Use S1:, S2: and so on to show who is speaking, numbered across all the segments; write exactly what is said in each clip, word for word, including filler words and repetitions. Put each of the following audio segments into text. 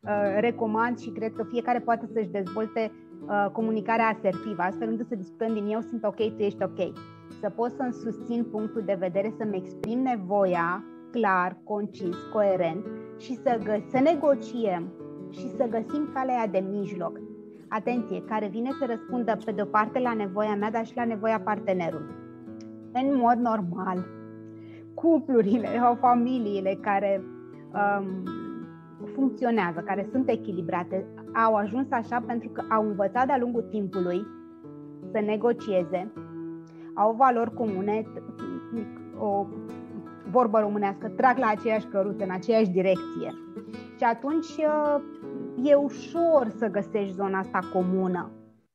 S1: uh, recomand și cred că fiecare poate să-și dezvolte uh, comunicarea asertivă, astfel încât să discutăm din eu sunt ok, tu ești ok. Să pot să-mi susțin punctul de vedere, să-mi exprim nevoia clar, concis, coerent și să, gă- să negociem și să găsim calea aia de mijloc. Atenție, care vine să răspundă pe de-o parte la nevoia mea, dar și la nevoia partenerului. În mod normal, cuplurile sau familiile care um, funcționează, care sunt echilibrate, au ajuns așa pentru că au învățat de-a lungul timpului să negocieze, au valori comune, o vorbă românească, trag la aceeași căruță, în aceeași direcție. Și atunci e ușor să găsești zona asta comună.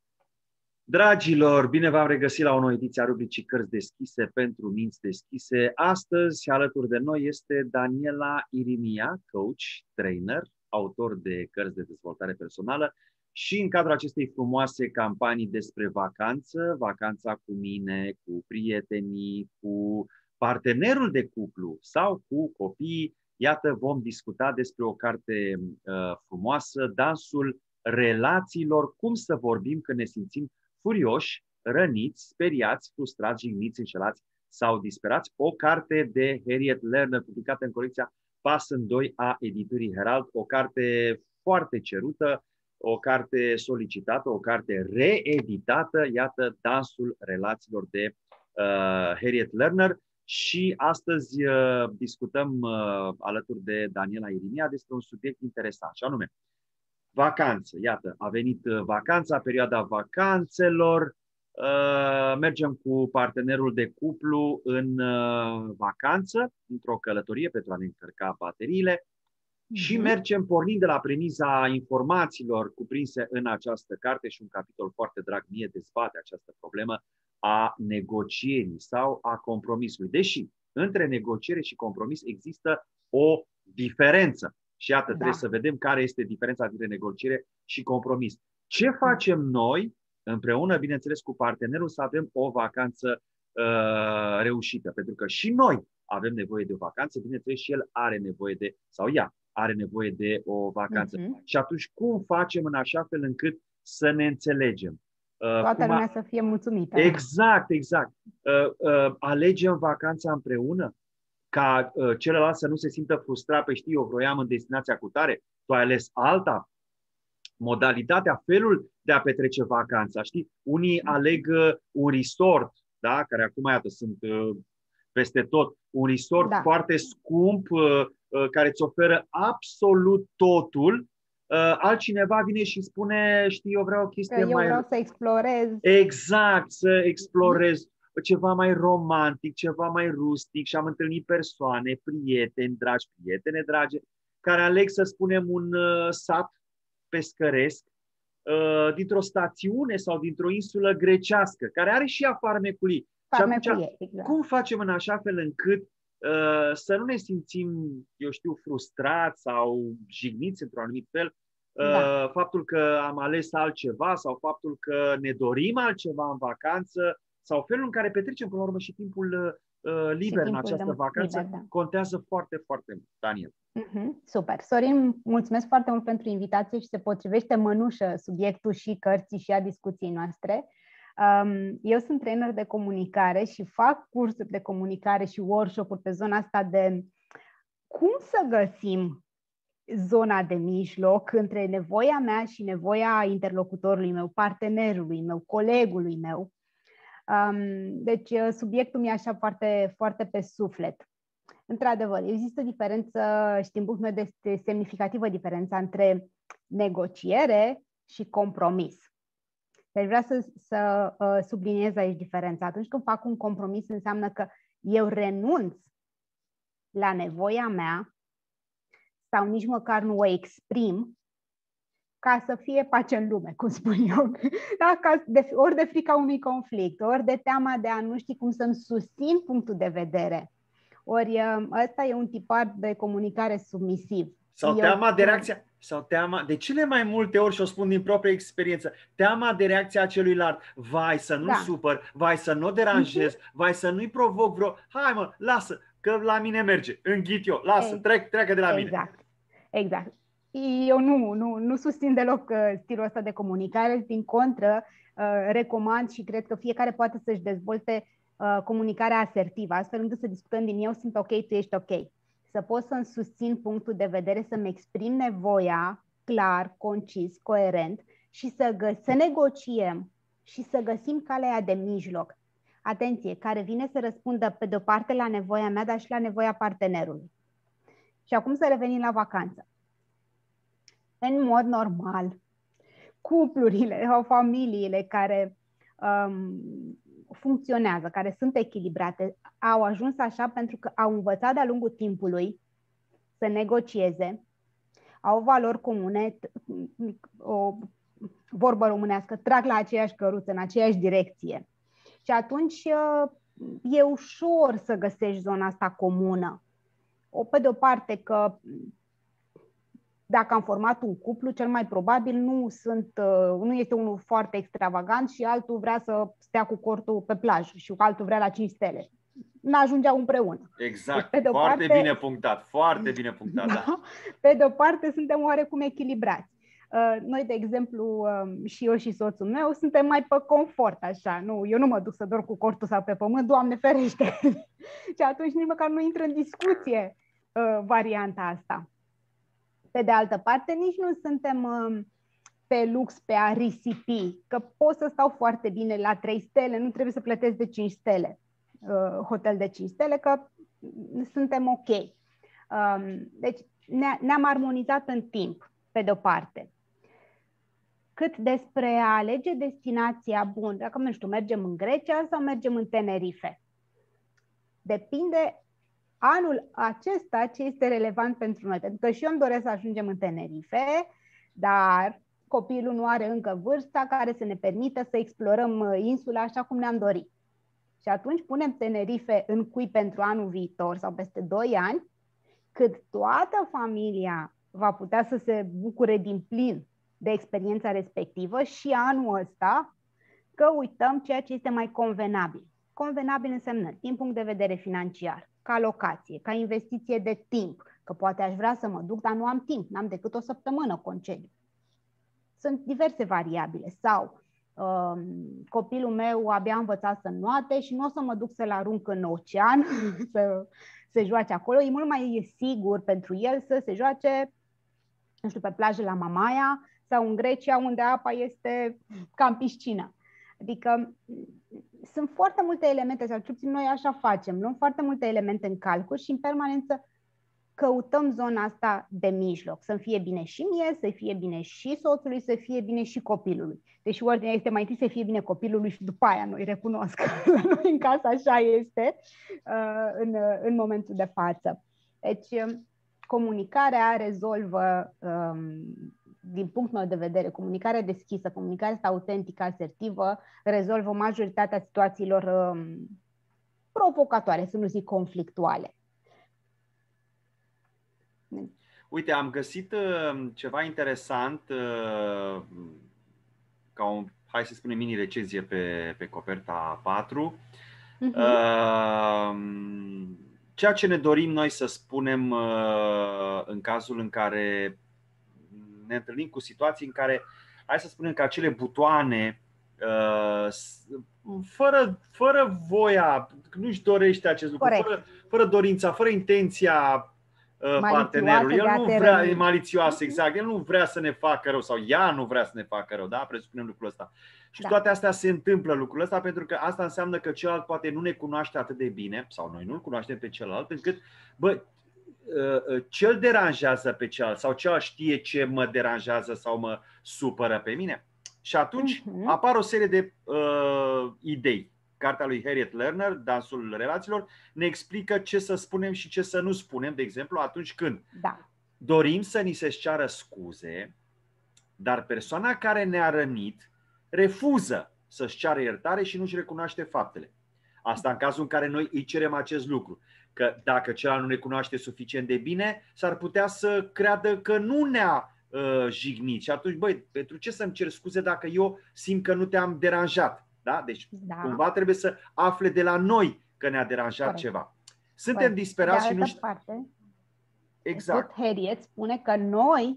S2: Dragilor, bine v-am regăsit la o nouă ediție a rubricii Cărți deschise pentru minți deschise. Astăzi, alături de noi, este Daniela Irimia, coach, trainer, autor de cărți de dezvoltare personală și în cadrul acestei frumoase campanii despre vacanță, vacanța cu mine, cu prietenii, cu partenerul de cuplu sau cu copiii. Iată, vom discuta despre o carte uh, frumoasă, Dansul relațiilor, cum să vorbim când ne simțim furioși, răniți, speriați, frustrați, jigniți, înșelați sau disperați. O carte de Harriet Lerner, publicată în colecția Pas în doi a editurii Herald, o carte foarte cerută, o carte solicitată, o carte reeditată, iată, Dansul relațiilor de uh, Harriet Lerner. Și astăzi uh, discutăm uh, alături de Daniela Irimia despre un subiect interesant, și anume vacanță. Iată, a venit vacanța, perioada vacanțelor, uh, mergem cu partenerul de cuplu în uh, vacanță, într-o călătorie pentru a ne încărca bateriile mm-hmm. și mergem pornind de la premiza informațiilor cuprinse în această carte și un capitol foarte drag mie dezbate această problemă a negocierii sau a compromisului. Deși între negociere și compromis există o diferență. Și iată, da. Trebuie să vedem care este diferența dintre negociere și compromis. Ce facem noi, împreună, bineînțeles, cu partenerul, să avem o vacanță uh, reușită? Pentru că și noi avem nevoie de o vacanță, bineînțeles, și el are nevoie de, sau ea are nevoie de o vacanță. Uh-huh. Și atunci, cum facem în așa fel încât să ne înțelegem?
S1: Toată lumea a... să fie mulțumită.
S2: Exact, exact. Uh, uh, alegem vacanța împreună, ca uh, celălalt să nu se simtă frustrat, pe știi, eu vroiam în destinația cu tare, tu ai ales alta. Modalitatea, felul de a petrece vacanța, știi? Unii aleg uh, un resort, da? Care acum, iată, sunt uh, peste tot. Un resort da. foarte scump, uh, uh, care îți oferă absolut totul. Uh, altcineva vine și spune, știi, eu vreau o chestie
S1: eu
S2: mai...
S1: Eu vreau să explorez.
S2: Exact, să explorez ceva mai romantic, ceva mai rustic și am întâlnit persoane, prieteni, dragi, prietene dragi, care aleg, să spunem, un uh, sat pescăresc uh, dintr-o stațiune sau dintr-o insulă grecească, care are și ea farmecul ei.
S1: Farmecul, exact.
S2: Cum facem în așa fel încât Uh, să nu ne simțim, eu știu, frustrați sau jigniți într-un anumit fel, uh, da. faptul că am ales altceva sau faptul că ne dorim altceva în vacanță sau felul în care petrecem până la urmă și timpul uh, liber și în această vacanță liber, da. contează foarte, foarte mult. Daniel.
S1: Uh-huh. Super. Sorin, mulțumesc foarte mult pentru invitație și se potrivește mănușă subiectul și cărții și a discuției noastre. Eu sunt trainer de comunicare și fac cursuri de comunicare și workshop-uri pe zona asta de cum să găsim zona de mijloc între nevoia mea și nevoia interlocutorului meu, partenerului meu, colegului meu. Deci subiectul mi-e așa foarte, foarte pe suflet. Într-adevăr, există diferență și din punctul meu de semnificativă diferența între negociere și compromis. Deci vreau să, să uh, subliniez aici diferența. Atunci când fac un compromis, înseamnă că eu renunț la nevoia mea sau nici măcar nu o exprim ca să fie pace în lume, cum spun eu. Da? Ca de, ori de frica unui conflict, ori de teama de a nu ști cum să-mi susțin punctul de vedere. Ori ăsta e un tipar de comunicare submisiv.
S2: Sau teama de reacția, sau teama, de cele mai multe ori, și o spun din proprie experiență, teama de reacția celuilalt. Vai să nu da. supăr, vai să nu deranjez, uh-huh. vai să nu-i provoc vreo... Hai mă, lasă, că la mine merge, înghit eu, lasă, trec, treacă de la
S1: exact.
S2: mine.
S1: Exact. eu nu, nu, nu susțin deloc stilul ăsta de comunicare, din contră, recomand și cred că fiecare poate să-și dezvolte comunicarea asertivă, astfel încât să discutăm din eu sunt ok, tu ești ok. Să pot să-mi susțin punctul de vedere, să-mi exprim nevoia clar, concis, coerent și să, gă- să negociem și să găsim calea de mijloc. Atenție, care vine să răspundă pe de-o parte la nevoia mea, dar și la nevoia partenerului. Și acum să revenim la vacanță. În mod normal, cuplurile sau familiile care um, funcționează, care sunt echilibrate, au ajuns așa pentru că au învățat de-a lungul timpului să negocieze, au valori comune, o vorbă românească, trag la aceeași căruță, în aceeași direcție. Și atunci e ușor să găsești zona asta comună. O, pe de o parte că dacă am format un cuplu, cel mai probabil nu, sunt, nu este unul foarte extravagant și altul vrea să stea cu cortul pe plajă și altul vrea la cinci stele. N-ajungeau împreună.
S2: Exact,
S1: deci, pe
S2: foarte
S1: parte,
S2: bine punctat, foarte bine punctat. Da.
S1: Pe de o parte suntem oarecum echilibrați. Noi, de exemplu, și eu și soțul meu, suntem mai pe confort, așa. Nu, eu nu mă duc să dorm cu cortul sau pe pământ, Doamne ferește! Și atunci nici măcar nu intră în discuție varianta asta. Pe de altă parte, nici nu suntem pe lux, pe a risipi, că pot să stau foarte bine la trei stele, nu trebuie să plătesc de cinci stele, hotel de cinci stele, că suntem ok. Deci ne-am armonizat în timp, pe de-o parte. Cât despre a alege destinația, bun, dacă nu știu, mergem în Grecia sau mergem în Tenerife. Depinde anul acesta ce este relevant pentru noi. Pentru că și eu îmi doresc să ajungem în Tenerife, dar copilul nu are încă vârsta care să ne permită să explorăm insula așa cum ne-am dorit. Și atunci punem Tenerife în cui pentru anul viitor sau peste doi ani, cât toată familia va putea să se bucure din plin de experiența respectivă și anul ăsta că uităm ceea ce este mai convenabil. Convenabil înseamnă din punct de vedere financiar, ca locație, ca investiție de timp, că poate aș vrea să mă duc, dar nu am timp, n-am decât o săptămână concediu. Sunt diverse variabile. Sau um, copilul meu abia a învățat să înnoate și nu o să mă duc să-l arunc în ocean să se joace acolo. E mult mai sigur pentru el să se joace, nu știu, pe plajă la Mamaia sau în Grecia, unde apa este ca în piscină. Adică sunt foarte multe elemente, sau cel puțin noi așa facem, luăm foarte multe elemente în calcul și în permanență căutăm zona asta de mijloc, să fie bine și mie, să fie bine și soțului, să fie bine și copilului. Deși ordinea este mai întâi să fie bine copilului și după aia noi recunosc. La noi în casă așa este uh, în, în momentul de față. Deci comunicarea rezolvă, um, din punctul meu de vedere, comunicarea deschisă, comunicarea asta autentică, asertivă, rezolvă majoritatea situațiilor um, provocatoare, să nu zic conflictuale.
S2: Uite, am găsit uh, ceva interesant uh, ca o, hai să spunem, mini-recenzie pe, pe coperta patru. Uh-huh. Uh, ceea ce ne dorim noi să spunem uh, în cazul în care ne întâlnim cu situații în care, hai să spunem că acele butoane uh, fără, fără voia, nu-și dorește acest lucru, fără, fără dorința, fără intenția partenerul, el nu vrea, e malițioasă, exact, el nu vrea să ne facă rău sau ea nu vrea să ne facă rău, da? Presupunem lucrul ăsta. Și da. Toate astea se întâmplă lucrul ăsta pentru că asta înseamnă că celălalt poate nu ne cunoaște atât de bine sau noi nu-l cunoaștem pe celălalt, încât, bă, ce-l deranjează pe celălalt sau celălalt știe ce mă deranjează sau mă supără pe mine. Și atunci uh-huh. apar o serie de uh, idei. Cartea lui Harriet Lerner, Dansul relațiilor, ne explică ce să spunem și ce să nu spunem, de exemplu, atunci când
S1: da.
S2: dorim să ni se ceară scuze, dar persoana care ne-a rănit refuză să-și ceară iertare și nu-și recunoaște faptele. Asta în cazul în care noi îi cerem acest lucru. Că dacă celălalt nu ne cunoaște suficient de bine, s-ar putea să creadă că nu ne-a uh, jignit. Și atunci, băi, pentru ce să-mi cer scuze dacă eu simt că nu te-am deranjat? Da? Deci
S1: da.
S2: cumva trebuie să afle de la noi că ne-a deranjat Corect. Ceva. Suntem
S1: Corect.
S2: disperați
S1: de
S2: și nu știu.
S1: Parte,
S2: exact.
S1: tot Harriet spune că noi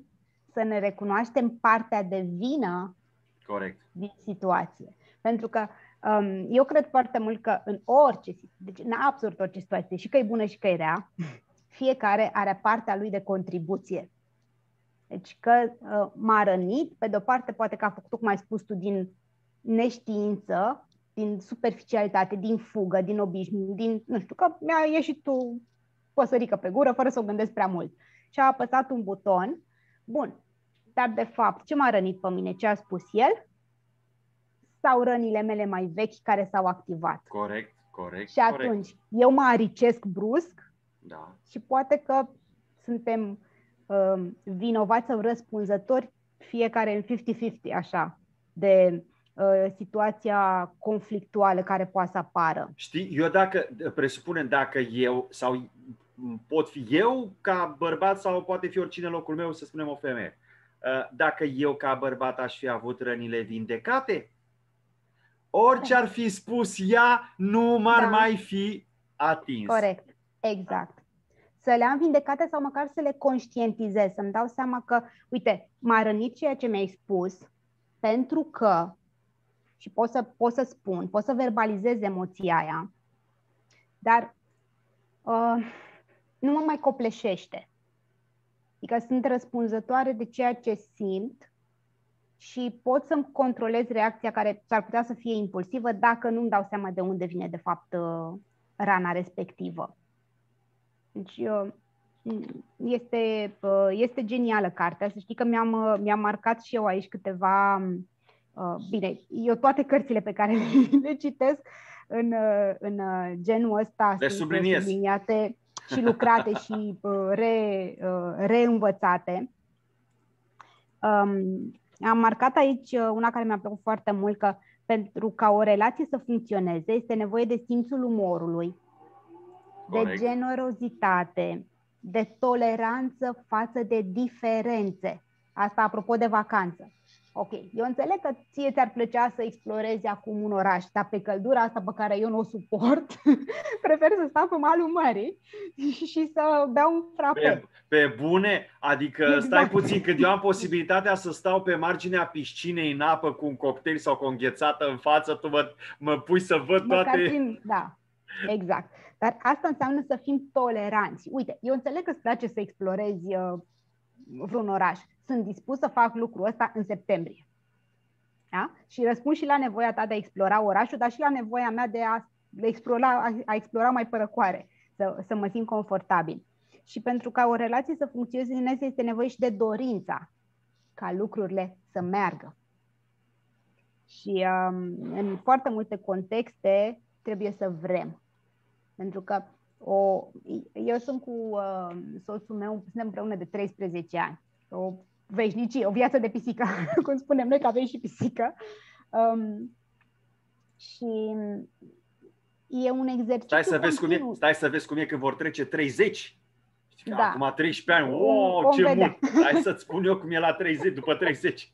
S1: să ne recunoaștem partea de vină
S2: Corect.
S1: din situație. Pentru că um, eu cred foarte mult că în orice, deci în absolut orice situație, și că e bună și că e rea, fiecare are partea lui de contribuție. Deci că uh, m-a rănit, pe de-o parte poate că a făcut, cum ai spus tu, din neștiință, din superficialitate, din fugă, din obișnuit, din, nu știu, că mi-a ieșit o păsărică pe gură fără să o gândesc prea mult. Și a apăsat un buton. Bun, dar de fapt, ce m-a rănit pe mine? Ce a spus el? Sau rănile mele mai vechi care s-au activat?
S2: Corect, corect.
S1: Și atunci,
S2: corect.
S1: eu mă aricesc brusc,
S2: da.
S1: Și poate că suntem uh, vinovați sau răspunzători fiecare în cincizeci cincizeci, așa, de uh, situația conflictuală care poate să apară.
S2: Știi, eu dacă, presupunem, dacă eu, sau pot fi eu ca bărbat sau poate fi oricine în locul meu, să spunem o femeie, dacă eu ca bărbat aș fi avut rănile vindecate, orice ar fi spus ea, nu m-ar da. mai fi atins.
S1: Corect, exact. Să le am vindecate sau măcar să le conștientizez, să-mi dau seama că, uite, m-a rănit ceea ce mi-ai spus, pentru că, și pot să, pot să spun, pot să verbalizez emoția aia, dar uh, nu mă mai copleșește. Adică sunt răspunzătoare de ceea ce simt și pot să-mi controlez reacția care s-ar putea să fie impulsivă dacă nu-mi dau seama de unde vine, de fapt, uh, rana respectivă. Deci este, este genială cartea. Să știi că mi-am, mi-am marcat și eu aici câteva... Bine, eu toate cărțile pe care le citesc în, în genul ăsta
S2: le
S1: sunt
S2: subliniez.
S1: subliniate și lucrate și re, reînvățate. Am marcat aici una care mi-a plăcut foarte mult, că pentru ca o relație să funcționeze este nevoie de simțul umorului, Corect. de generozitate, de toleranță față de diferențe. Asta apropo de vacanță. Ok, eu înțeleg că ție ți-ar plăcea să explorezi acum un oraș, dar pe căldura asta pe care eu nu o suport, prefer să stau pe malul mării și să beau un frape.
S2: Pe, pe bune? Adică exact. Stai puțin, când eu am posibilitatea să stau pe marginea piscinei în apă cu un cocktail sau cu o înghețată în față, tu mă, mă pui să văd
S1: Măcar
S2: toate...
S1: Prin, da, exact. Dar asta înseamnă să fim toleranți. Uite, eu înțeleg că îți place să explorezi uh, vreun oraș. Sunt dispus să fac lucrul ăsta în septembrie. Da? Și răspund și la nevoia ta de a explora orașul, dar și la nevoia mea de a, de explora, a explora mai părăcoare, să, să mă simt confortabil. Și pentru ca o relație să funcționeze, este nevoie și de dorința ca lucrurile să meargă. Și um, în foarte multe contexte trebuie să vrem. Pentru că o, eu sunt cu uh, soțul meu, suntem împreună de treisprezece ani. O veșnicie, o viață de pisică, cum spunem noi că avem și pisică. Um, și e un exercițiu
S2: stai să, vezi cum e, stai să vezi cum e când vor trece treizeci. Da. Acum treisprezece ani, wow, o, ce vedea. Mult! Hai să-ți spun eu cum e la treizeci, după treizeci.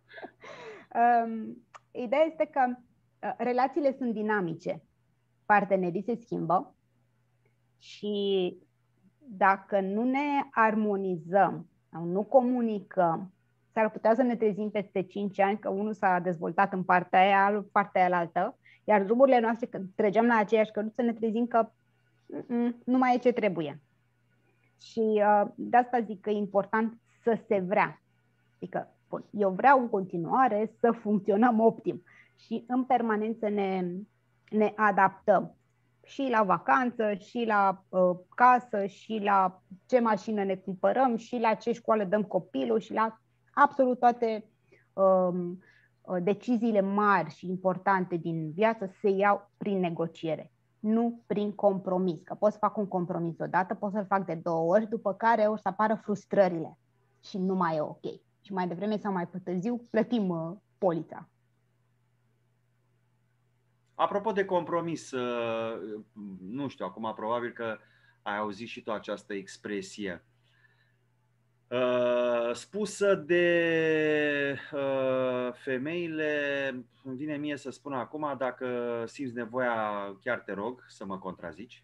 S1: Um, ideea este că uh, relațiile sunt dinamice. Partenerii se schimbă și dacă nu ne armonizăm sau nu comunicăm, s-ar putea să ne trezim peste cinci ani că unul s-a dezvoltat în partea aia, altul partea aia altă, iar drumurile noastre, când trecem la aceeași căruță, ne trezim că nu mai e ce trebuie. Și uh, de asta zic că e important să se vrea. Adică, bun, eu vreau în continuare să funcționăm optim și în permanență ne, ne adaptăm. Și la vacanță, și la uh, casă, și la ce mașină ne cumpărăm, și la ce școală dăm copilul, și la absolut toate um, deciziile mari și importante din viață se iau prin negociere, nu prin compromis. Că pot să fac un compromis odată, pot să-l fac de două ori, după care o să apară frustrările și nu mai e ok. Și mai devreme sau mai târziu plătim uh, polița.
S2: Apropo de compromis, nu știu, acum probabil că ai auzit și tu această expresie. uh, spusă de uh, femeile, îmi vine mie să spun acum, dacă simți nevoia, chiar te rog să mă contrazici.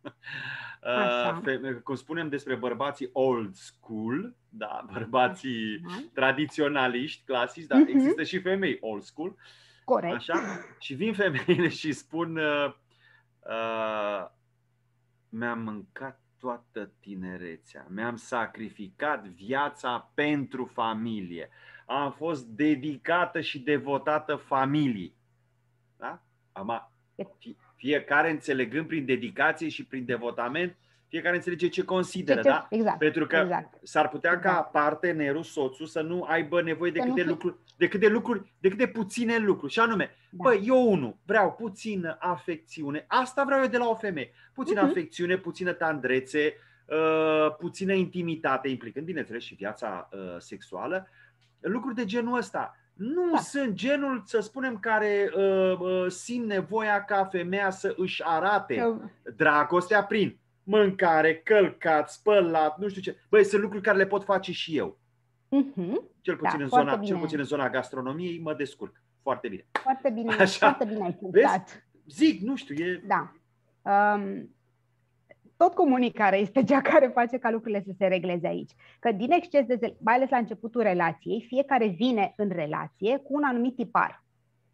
S2: uh, fe- cum spunem despre bărbații old school, da, bărbații Așa. tradiționaliști, clasici, dar uh-huh. există și femei old school.
S1: Corect.
S2: Așa? Și vin femeile și spun uh, uh, mi-am mâncat toată tinerețea, mi-am sacrificat viața pentru familie, am fost dedicată și devotată familiei. Da? Ama, fiecare înțelegând prin dedicație și prin devotament, fiecare înțelege ce consideră,
S1: ce, ce,
S2: da?
S1: Exact,
S2: Pentru că
S1: exact.
S2: s-ar putea
S1: exact.
S2: ca partenerul, soțul, să nu aibă nevoie de
S1: să
S2: câte
S1: fi...
S2: lucruri, de câte lucruri, de câte puține lucruri. Și anume, da. Băi, eu unul vreau puțină afecțiune, asta vreau eu de la o femeie. Puțină uh-huh. afecțiune, puțină tandrețe, uh, puțină intimitate, implicând, bineînțeles, și viața uh, sexuală. Lucruri de genul ăsta. Nu da. sunt genul, să spunem, care uh, uh, simt nevoia ca femeia să își arate Eu... dragostea prin mâncare, călcat, spălat, nu știu ce. Băi, sunt lucruri care le pot face și eu.
S1: Uh-huh.
S2: Cel puțin, da, în zona, cel puțin în zona gastronomiei mă descurc. Foarte bine.
S1: Foarte bine, Așa. foarte bine ai punctat.
S2: Zic, nu știu, e...
S1: Da. Um, tot comunicarea este cea care face ca lucrurile să se regleze aici. Că din exces de zel, mai ales la începutul relației, fiecare vine în relație cu un anumit tipar.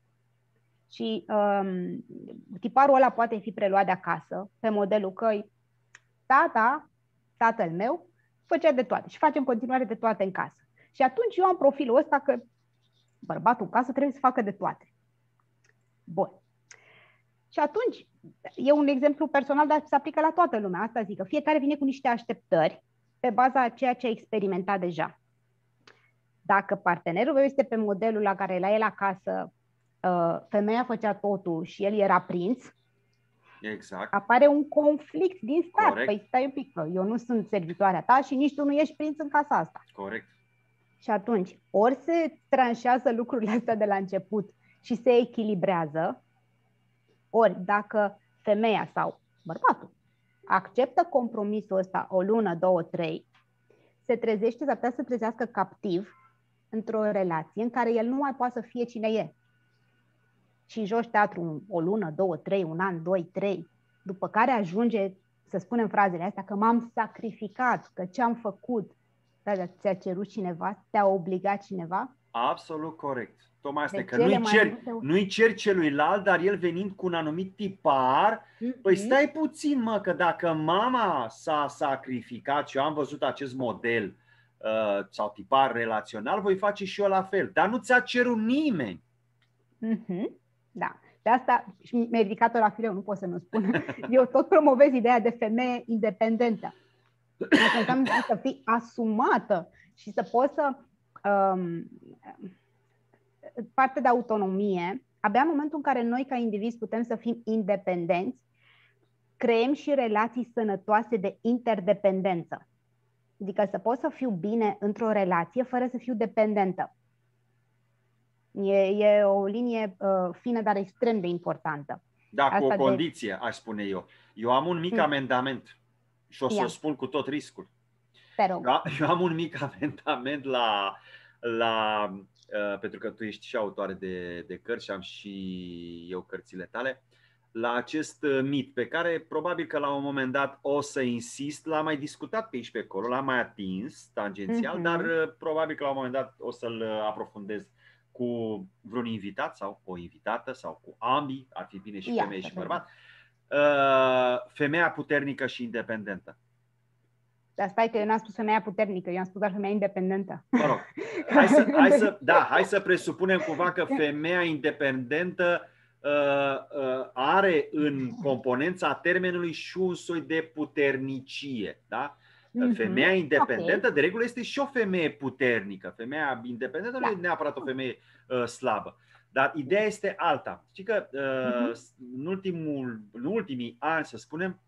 S1: Și um, tiparul ăla poate fi preluat de acasă, pe modelul că tata, tatăl meu, făcea de toate și face în continuare de toate în casă. Și atunci eu am profilul ăsta că bărbatul în casă trebuie să facă de toate. Bun. Și atunci, e un exemplu personal, dar se aplică la toată lumea. Asta zic, că fiecare vine cu niște așteptări pe baza a ceea ce a experimentat deja. Dacă partenerul meu este pe modelul la care la el acasă femeia făcea totul și el era prinț,
S2: exact.
S1: apare un conflict din start.
S2: Corect.
S1: Păi stai un pic, că eu nu sunt servitoarea ta și nici tu nu ești prinț în casa asta.
S2: Corect.
S1: Și atunci, ori se tranșează lucrurile astea de la început și se echilibrează, ori dacă femeia sau bărbatul acceptă compromisul ăsta o lună, două, trei, se trezește, s-ar putea să trezească captiv într-o relație în care el nu mai poate să fie cine e. Și joci teatru o lună, două, trei, un an, doi, trei, după care ajunge să spunem frazele astea că m-am sacrificat, că ce am făcut, dar ți-a cerut cineva, te-a obligat cineva?
S2: Absolut corect. Tocmai asta, că nu-i cer, multe... nu-i cer celuilalt, dar el venind cu un anumit tipar, mm-hmm. Păi stai puțin, mă, că dacă mama s-a sacrificat și eu am văzut acest model uh, sau tipar relațional, voi face și eu la fel. Dar nu ți-a cerut nimeni.
S1: Mm-hmm. Da. De asta și mi-a ridicat-o la fileu, nu pot să nu spun. Eu tot promovez ideea de femeie independentă. Asta înseamnă să fii asumată și să poți să... Um, parte de autonomie, abia în momentul în care noi ca indivizi putem să fim independenți, creăm și relații sănătoase de interdependență. Adică să pot să fiu bine într-o relație fără să fiu dependentă. E, e o linie uh, fină, dar extrem de importantă.
S2: Da, Asta cu o condiție, de... aș spune eu. Eu am un mic hmm. amendament și o să o spun cu tot riscul.
S1: Te rog.
S2: Eu, eu am un mic amendament la... la uh, pentru că tu ești și autoare de, de cărți și am și eu cărțile tale, la acest mit pe care probabil că la un moment dat o să insist, l-am mai discutat pe aici pe acolo, l-am mai atins tangențial, mm-hmm. dar uh, probabil că la un moment dat o să-l aprofundez cu vreun invitat sau o invitată sau cu ambii, ar fi bine și
S1: Ia,
S2: femeie și bărbat. Uh, femeia puternică și independentă.
S1: Dar stai că eu n-am spus femeia puternică, eu am spus doar femeia independentă.
S2: Mă rog, hai să, hai să, da, hai să presupunem cumva că femeia independentă uh, uh, are în componența termenului și un soi de puternicie, da? Mm-hmm. Femeia independentă, okay. de regulă, este și o femeie puternică. Femeia independentă da. nu e neapărat o femeie uh, slabă. Dar ideea este alta. Știi că uh, mm-hmm. în, ultimul, în ultimii ani, să spunem,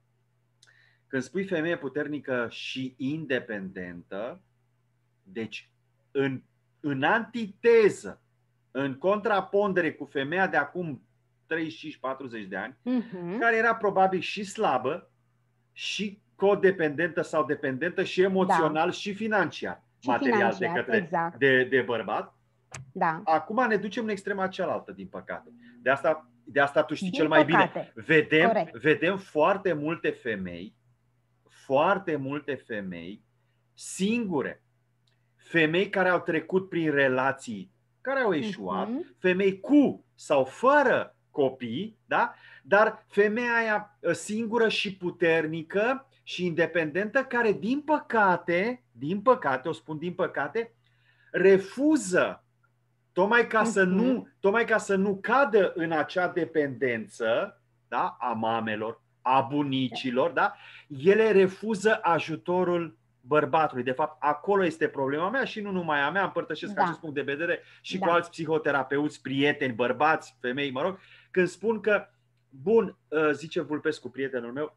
S2: când spui femeie puternică și independentă, deci în, în antiteză, în contrapondere cu femeia de acum treizeci și cinci patruzeci de ani, mm-hmm. care era probabil și slabă și codependentă sau dependentă și emoțional da. și financiar,
S1: și
S2: material
S1: financiar,
S2: de către
S1: exact.
S2: de, de bărbat.
S1: Da.
S2: Acum ne ducem în extrema cealaltă, din păcate. De asta, de asta tu știi
S1: din
S2: cel mai
S1: păcate.
S2: bine. Vedem,
S1: Corect.
S2: vedem foarte multe femei, foarte multe femei singure, femei care au trecut prin relații care au eșuat, uh-huh. femei cu sau fără copii, da? Dar femeia aia singură și puternică și independentă care, din păcate, din păcate, o spun din păcate, refuză tocmai ca, uh-huh. să nu, tocmai ca să nu cadă în acea dependență, da? A mamelor, a bunicilor, da? Ele refuză ajutorul bărbatului. De fapt, acolo este problema mea și nu numai a mea, împărtășesc da. acest punct de vedere și da. cu alți psihoterapeuți, prieteni, bărbați, femei, mă rog, când spun că, bun, zice Vulpescu, prietenul meu,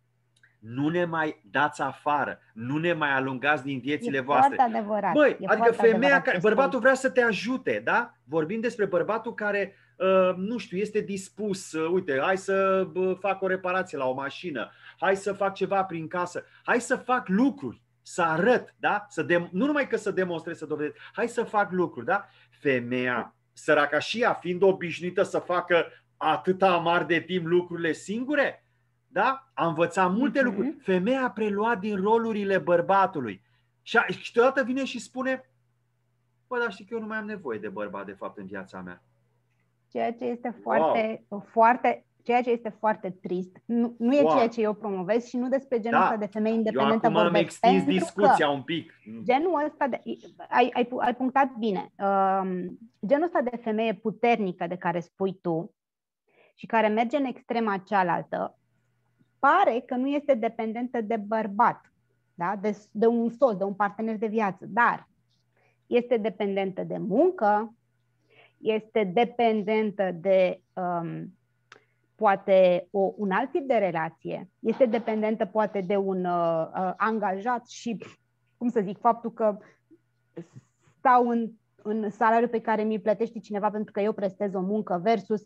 S2: nu ne mai dați afară, nu ne mai alungați din viețile
S1: e
S2: voastre.
S1: Foarte adevărat.
S2: Băi,
S1: e
S2: adică femeia
S1: adevărat
S2: care, bărbatul vrea să te ajute, da? Vorbim despre bărbatul care, uh, nu știu, este dispus, uh, uite, hai să uh, fac o reparație la o mașină, hai să fac ceva prin casă, hai să fac lucruri, să arăt, da? Să dem- nu numai că să demonstrez, să dovedesc, hai să fac lucruri, da? Femeia, săraca și ea, fiind obișnuită să facă atâta amar de timp lucrurile singure, da? A învățat multe mm-hmm. lucruri. Femeia a preluat din rolurile bărbatului. Și, a, și deodată vine și spune, bă, dar știi că eu nu mai am nevoie de bărbat, de fapt, în viața mea.
S1: Ceea ce este foarte, wow. foarte, ceea ce este foarte trist. Nu, nu e wow. ceea ce eu promovez și nu despre genul ăsta
S2: da.
S1: de femei independentă
S2: eu acum
S1: vorbesc.
S2: am extins discuția un pic.
S1: Genul ăsta de, ai, ai, ai punctat bine. Um, genul ăsta de femeie puternică de care spui tu și care merge în extrema cealaltă, pare că nu este dependentă de bărbat, da? de, de un soț, de un partener de viață, dar este dependentă de muncă, este dependentă de um, poate o, un alt tip de relație, este dependentă poate de un uh, uh, angajat și, cum să zic, faptul că stau în, în salariul pe care mi-l plătește cineva pentru că eu prestez o muncă versus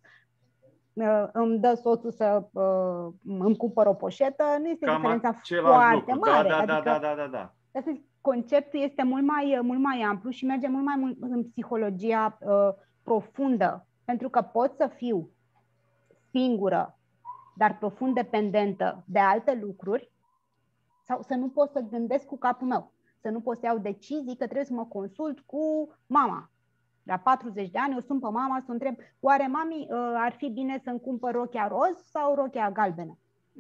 S1: îmi dă soțul să uh, îmi cumpăr o poșetă, nu este
S2: Cam
S1: diferența foarte
S2: lucru.
S1: mare.
S2: Da, da,
S1: adică,
S2: da, da, da, da.
S1: Asta, conceptul este mult mai, mult mai amplu și merge mult mai mult în psihologia uh, profundă, pentru că pot să fiu singură, dar profund dependentă de alte lucruri, sau să nu pot să gândesc cu capul meu, să nu pot să iau decizii că trebuie să mă consult cu mama. La patruzeci de ani o sun pe mama să o întreb, oare mami ar fi bine să-mi cumpăr rochia roz sau rochia galbenă?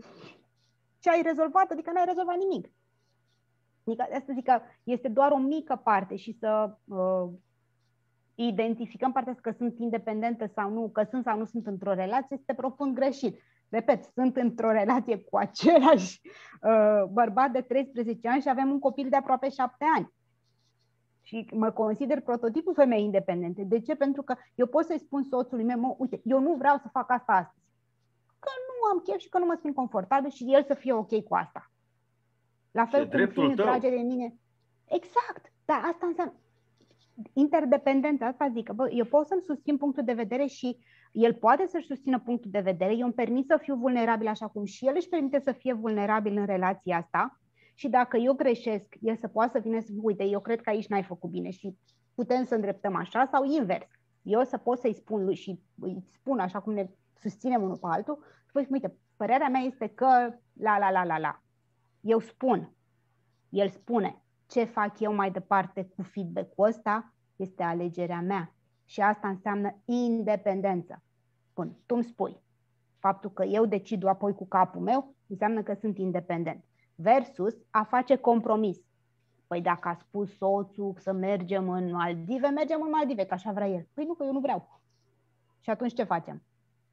S1: Și ai rezolvat, adică n-ai rezolvat nimic. Adică asta zic că este doar o mică parte și să uh, identificăm partea că sunt independentă sau nu, că sunt sau nu sunt într-o relație, este profund greșit. Repet, sunt într-o relație cu același uh, bărbat de treisprezece ani și avem un copil de aproape șapte ani. Și mă consider prototipul femeii independente. De ce? Pentru că eu pot să-i spun soțului meu, mă, uite, eu nu vreau să fac asta astăzi. Că nu am chef și că nu mă simt confortabil și el să fie ok cu asta. La fel cum fiind trage de mine. Exact, dar asta înseamnă interdependență. Asta zic, că bă, eu pot să-mi susțin punctul de vedere și el poate să-și susțină punctul de vedere. Eu îmi permit să fiu vulnerabil așa cum și el își permite să fie vulnerabil în relația asta. Și dacă eu greșesc, el să poată să vină să spun, uite, eu cred că aici n-ai făcut bine și putem să îndreptăm așa sau invers. Eu să pot să-i spun lui și îi spun așa cum ne susținem unul pe altul, să spun, uite, părerea mea este că la, la, la, la, la. Eu spun, el spune, ce fac eu mai departe cu feedback-ul ăsta este alegerea mea. Și asta înseamnă independență. Bun, tu îmi spui, faptul că eu decid apoi cu capul meu, înseamnă că sunt independent. Versus a face compromis. Păi dacă a spus soțul să mergem în Maldive, mergem în Maldive, că așa vrea el. Păi nu, că eu nu vreau. Și atunci ce facem?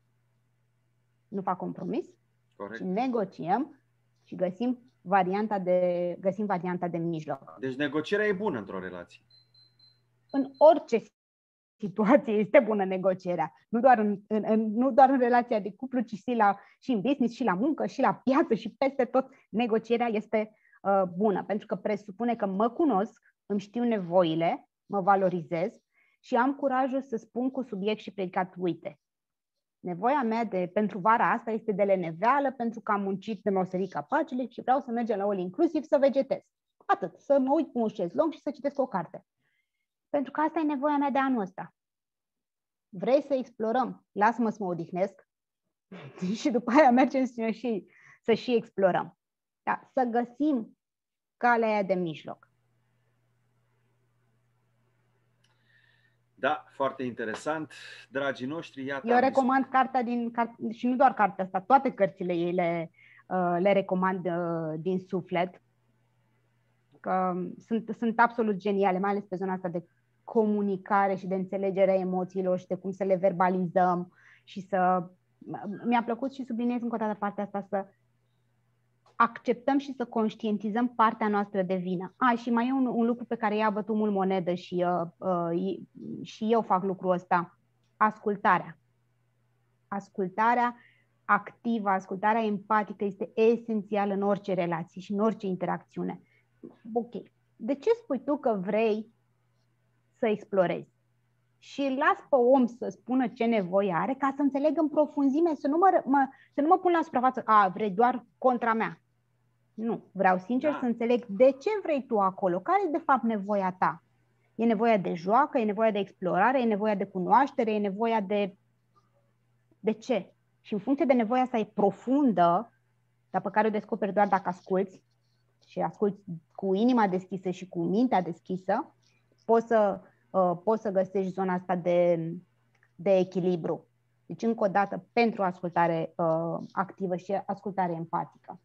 S1: Nu fac compromis? Corect. Și negociem și găsim varianta de, găsim varianta de mijloc.
S2: Deci negocierea e bună într-o relație.
S1: În orice situație este bună negocierea. Nu doar în, în, în, nu doar în relația de cuplu, ci și, la, și în business, și la muncă, și la piață, și peste tot. Negocierea este uh, bună, pentru că presupune că mă cunosc, îmi știu nevoile, mă valorizez și am curajul să spun cu subiect și predicat, uite, Nevoia mea de, pentru vara asta este de leneveală, pentru că am muncit de mosărit capacele și vreau să mergem la all inclusiv să vegetez. Atât, să mă uit cu un șezlong și să citesc o carte. Pentru că asta e nevoia mea de anul ăsta. Vrei să explorăm? Lasă-mă să mă odihnesc și după aia mergem să și, să și explorăm. Da? Să găsim calea aia de mijloc.
S2: Da, foarte interesant. Dragii noștri, iată...
S1: Eu recomand cartea din... Și nu doar cartea asta, toate cărțile ei le, le recomand din suflet. Că sunt, sunt absolut geniale, mai ales pe zona asta de comunicare și de înțelegere a emoțiilor și de cum să le verbalizăm și să... Mi-a plăcut și subliniez încă o dată partea asta, să acceptăm și să conștientizăm partea noastră de vină. A, și mai e un, un lucru pe care i-a bătut mult monedă și, uh, uh, și eu fac lucrul ăsta. Ascultarea. Ascultarea activă, ascultarea empatică este esențială în orice relație și în orice interacțiune. Ok. De ce spui tu că vrei să explorezi? Și las pe om să spună ce nevoie are ca să înțeleg în profunzime, să nu mă, mă, să nu mă pun la suprafață, a, vrei doar contra mea. Nu, vreau sincer da. să înțeleg de ce vrei tu acolo, care e de fapt nevoia ta. E nevoia de joacă, e nevoia de explorare, e nevoia de cunoaștere, e nevoia de... De ce? Și în funcție de nevoia asta e profundă, dar pe care o descoperi doar dacă asculți și asculți cu inima deschisă și cu mintea deschisă, poți să, uh, poți să găsești zona asta de, de echilibru. Deci, încă o dată, pentru ascultare uh, activă și ascultare empatică.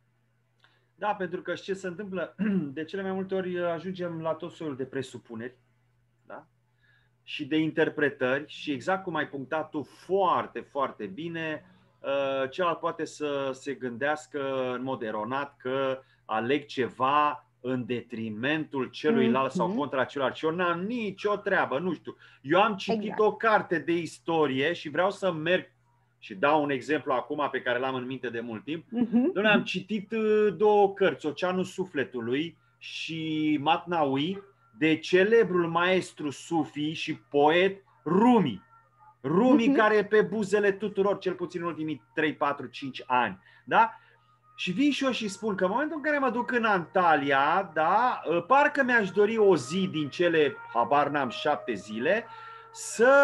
S2: Da, pentru că ce se întâmplă, de cele mai multe ori ajungem la tot soiul de presupuneri, da? Și de interpretări și exact cum ai punctat tu foarte, foarte bine, celălalt poate să se gândească în mod eronat că aleg ceva în detrimentul celuilalt mm-hmm. sau contra celuilalt. Și eu n-am nicio treabă, nu știu. Eu am citit exact. o carte de istorie și vreau să merg. Și dau un exemplu acum pe care l-am în minte de mult timp. Uh-huh. Doamne, am citit două cărți, Oceanul Sufletului și Matnawi, de celebrul maestru sufi și poet Rumi. Rumi uh-huh. care e pe buzele tuturor, cel puțin în ultimii trei, patru, cinci ani. Da? Și vin și eu și spun că în momentul în care mă duc în Antalya, da, parcă mi-aș dori o zi din cele, habar n-am, șapte zile, să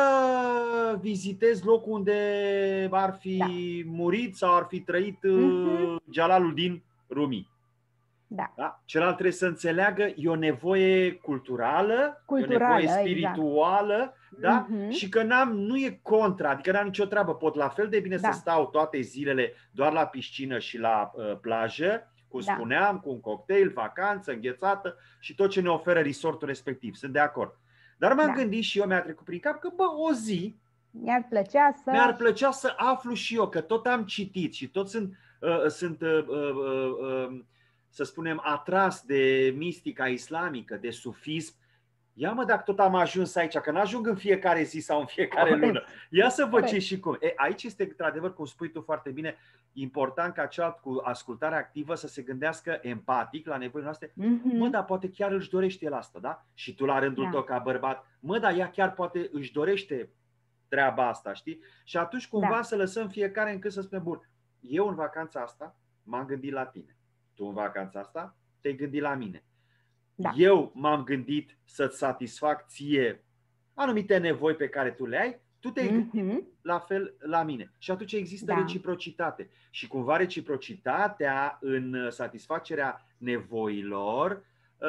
S2: vizitez locul unde ar fi da. murit sau ar fi trăit uh-huh. Jalaluddin Rumi.
S1: Da.
S2: Da? Celălalt trebuie să înțeleagă, e o nevoie culturală,
S1: culturală
S2: e o nevoie spirituală, exact. Da? Uh-huh. Și că n-am, nu e contra, adică n-am nicio treabă. Pot la fel de bine da. să stau toate zilele doar la piscină și la uh, plajă, cum da. spuneam, cu un cocktail, vacanță, înghețată și tot ce ne oferă resortul respectiv. Sunt de acord. Dar m-am da. gândit și eu, mi-a trecut prin cap că, bă, o zi
S1: mi-ar plăcea să...
S2: mi-ar plăcea să aflu și eu, că tot am citit și tot sunt, uh, sunt uh, uh, uh, să spunem, atras de mistica islamică, de sufism. Ia mă, dacă tot am ajuns aici, că n-ajung în fiecare zi sau în fiecare Corect. lună. Ia să văd ce și cum. E, aici este, într-adevăr, cum spui tu foarte bine, important ca celălalt cu ascultare activă să se gândească empatic la nevoile noastre. Mm-hmm. Mă, dar poate chiar își dorește el asta, da? Și tu la rândul da. tău ca bărbat, mă, dar ea chiar poate își dorește treaba asta, știi? Și atunci cumva da. să lăsăm fiecare încât să spunem, bun, eu în vacanța asta m-am gândit la tine. Tu în vacanța asta te-ai gândit la mine. Da. Eu m-am gândit să-ți satisfac ție anumite nevoi pe care tu le ai, tu te-ai mm-hmm. gândit la fel la mine. Și atunci există da. reciprocitate. Și cumva reciprocitatea în satisfacerea nevoilor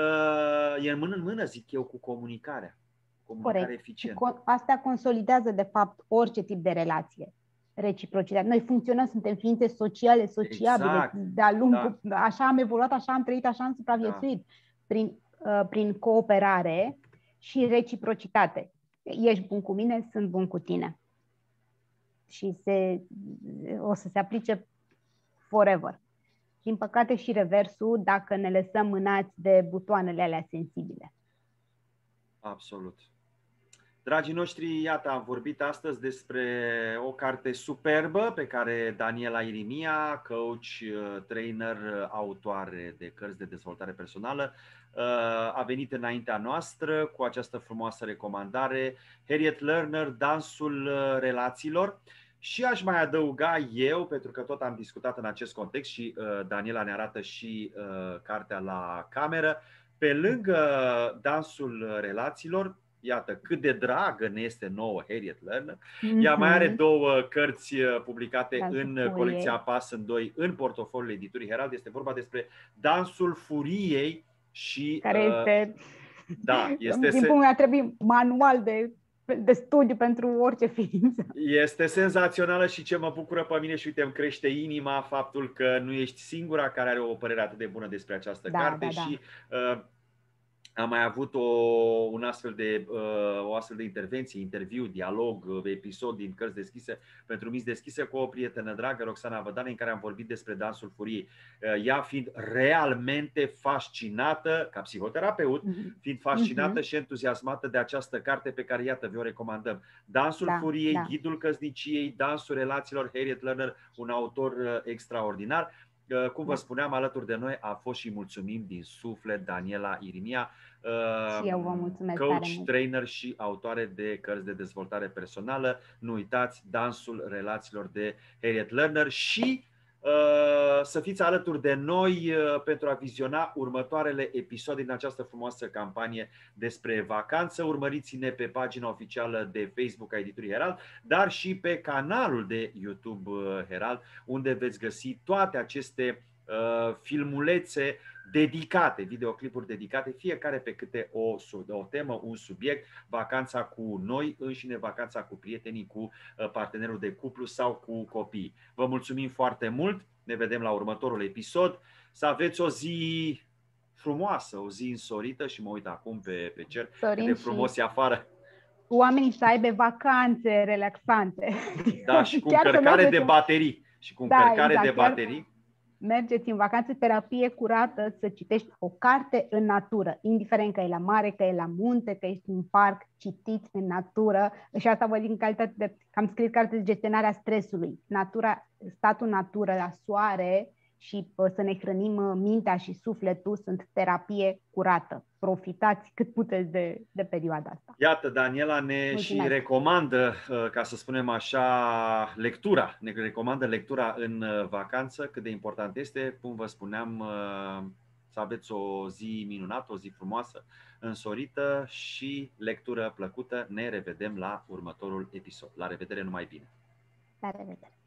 S2: e în mână în mână, zic eu, cu comunicarea. Comunicare
S1: Corect.
S2: eficientă.
S1: Asta consolidează, de fapt, orice tip de relație. Reciprocitate. Noi funcționăm, suntem ființe sociale, sociabile, exact. de-a lungul, da. așa am evoluat, așa am trăit, așa am supraviețuit. Da. Prin, uh, prin cooperare și reciprocitate. Ești bun cu mine, sunt bun cu tine. Și se, o să se aplice forever. Din păcate și reversul, dacă ne lăsăm mânați de butoanele alea sensibile.
S2: Absolut. Dragii noștri, iată, am vorbit astăzi despre o carte superbă pe care Daniela Irimia, coach, trainer, autoare de cărți de dezvoltare personală, a venit înaintea noastră cu această frumoasă recomandare, Harriet Lerner, Dansul relațiilor. Și aș mai adăuga eu, pentru că tot am discutat în acest context și uh, Daniela ne arată și uh, cartea la cameră, pe lângă dansul relațiilor, iată cât de dragă ne este nouă Harriet Lerner, mm-hmm. ea mai are două cărți publicate Dansul în furiei. Colecția Pas în doi, în portofoliul editurii Herald. Este vorba despre Dansul Furiei și...
S1: Care este...
S2: Uh, da, este
S1: din punctul meu trebuie manual de, de studiu pentru orice ființă.
S2: Este senzațională și ce mă bucură pe mine și uite, îmi crește inima faptul că nu ești singura care are o părere atât de bună despre această
S1: da,
S2: carte
S1: da, da.
S2: și uh, am mai avut o, un astfel de, uh, o astfel de intervenție, interviu, dialog, episod din Cărți Deschise pentru Minți Deschise cu o prietenă dragă, Roxana Vădane, în care am vorbit despre Dansul Furiei. Uh, ea fiind realmente fascinată, ca psihoterapeut, mm-hmm. fiind fascinată mm-hmm. și entuziasmată de această carte pe care, iată, vi-o recomandăm. Dansul da, Furiei, da. Ghidul Căsniciei, Dansul Relațiilor, Harriet Lerner, un autor uh, extraordinar. Cum vă spuneam, alături de noi a fost și mulțumim din suflet Daniela Irimia,
S1: și eu vă mulțumesc
S2: coach,
S1: tare mult.
S2: trainer și autoare de cărți de dezvoltare personală. Nu uitați, Dansul Relațiilor de Harriet Lerner și uh, să fiți alături de noi uh, pentru a viziona următoarele episoade din această frumoasă campanie despre vacanță. Urmăriți-ne pe pagina oficială de Facebook a editurii Herald, dar și pe canalul de YouTube uh, Herald, unde veți găsi toate aceste uh, filmulețe dedicate, videoclipuri dedicate, fiecare pe câte o, o temă, un subiect, vacanța cu noi înșine, vacanța cu prietenii, cu partenerul de cuplu sau cu copii. Vă mulțumim foarte mult, ne vedem la următorul episod, să aveți o zi frumoasă, o zi însorită și mă uit acum pe, pe cer, cât de frumos e afară.
S1: Oamenii să aibă vacanțe relaxante.
S2: Da, și cu încărcare de baterii. Și cu încărcare
S1: da, exact,
S2: de baterii.
S1: Mergeți în vacanță, terapie curată, să citești o carte în natură, indiferent că e la mare, că e la munte, că ești în parc, citiți în natură. Și asta vă zic în calitate de, că am scris carte de gestionarea stresului. Natura, statul natură la soare și să ne hrănim mintea și sufletul sunt terapie curată. Profitați cât puteți de, de perioada asta.
S2: Iată, Daniela ne Mulțumesc. și recomandă, ca să spunem așa, lectura. Ne recomandă lectura în vacanță, cât de important este. Cum vă spuneam, să aveți o zi minunată, o zi frumoasă, însorită și lectură plăcută. Ne revedem la următorul episod. La revedere, numai bine!
S1: La revedere!